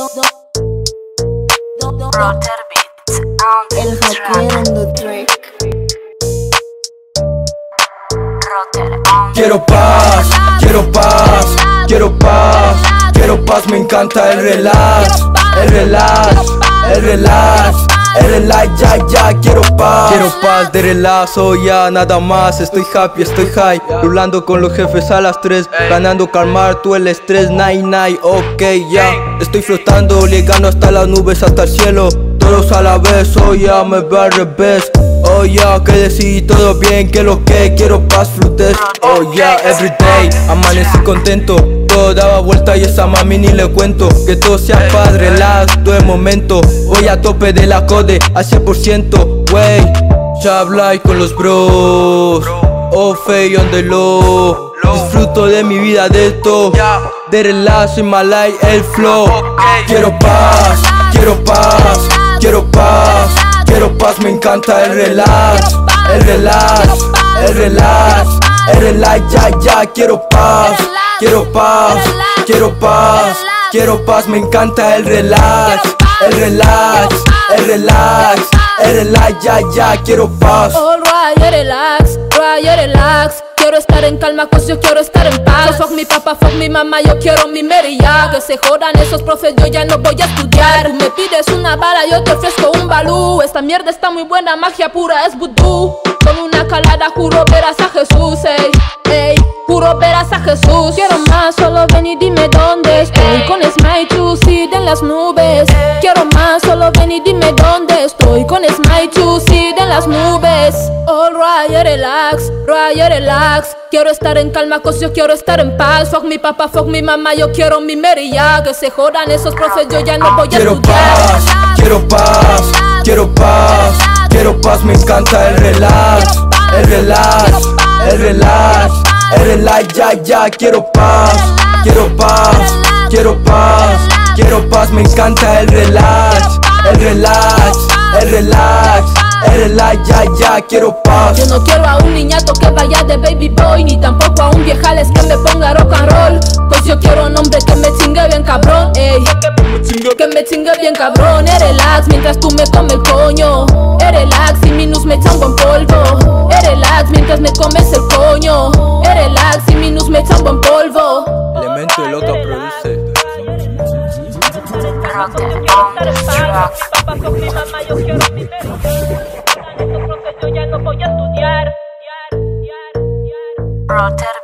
Rotter Beats on El the track. Jaquier on the track. Rotter on the Quiero paz, quiero paz, quiero paz, quiero paz, me encanta el relax, el relax, el relax, el relax, ya, quiero paz de relax, oh ya, nada más, estoy happy, estoy high, rulando con los jefes a las 3, ganando calmar tú el estrés, night, ok, ya, estoy flotando, llegando hasta las nubes, hasta el cielo, todos a la vez, oh ya, me veo al revés. Oh yeah, que decidí todo bien, que lo que quiero paz, flutes. Oh yeah, everyday, amanecí contento. Todo daba vuelta y esa mami ni le cuento. Que todo sea paz, relax, todo el momento. Voy a tope de la code, al 100%, wey. Chablay con los bros. Oh fey on the low. Disfruto de mi vida de esto. De relax, en my life, el flow. Quiero paz, quiero paz, quiero paz. Quiero paz, me encanta el relax, el relax, el relax, el relax, ya, quiero paz, quiero paz, quiero paz, quiero paz, me encanta el relax, el relax, el relax, el relax, ya, quiero paz. Alright, relax. Quiero estar en calma, pues yo quiero estar en paz. Fuck mi papá, fuck mi mamá, yo quiero mi María. Que se jodan esos profes, yo ya no voy a estudiar. Tú me pides una bala, yo te ofrezco un balú. Esta mierda está muy buena, magia pura, es vudú. Con una calada juro verás a Jesús, ey, juro verás a Jesús. Quiero más, solo ven y dime dónde estoy. Con Smile to Seed en las nubes. Quiero más, solo ven y dime dónde estoy. Con Smile to Seed en las nubes. Alright, relax. Quiero estar en calma, cause yo quiero estar en paz. Fuck mi papá, fuck mi mamá, yo quiero mi María. Que se jodan esos profes, yo ya no voy a Quiero estudiar. paz, quiero paz, quiero paz, quiero paz, me encanta el relax, el relax, el relax, el relax, ya, quiero paz, quiero paz, quiero paz, quiero paz, me encanta el relax, el relax, el relax, el relax, ya, quiero paz. Yo no quiero a un niñato que vaya de baby boy, ni tampoco a un viejales que me ponga rock and roll. Pues yo quiero un hombre que me chingue bien cabrón, ey, que me chingue bien cabrón. Relax mientras tú me comes el coño. Relax y minus me chambo en polvo. Relax mientras me comes el coño. Relax y minus me chambo en polvo. Elemento de Loca produce. Rotter on the track. Papá, con mi mamá, yo quiero mi María. Yo ya no voy a estudiar. Rotter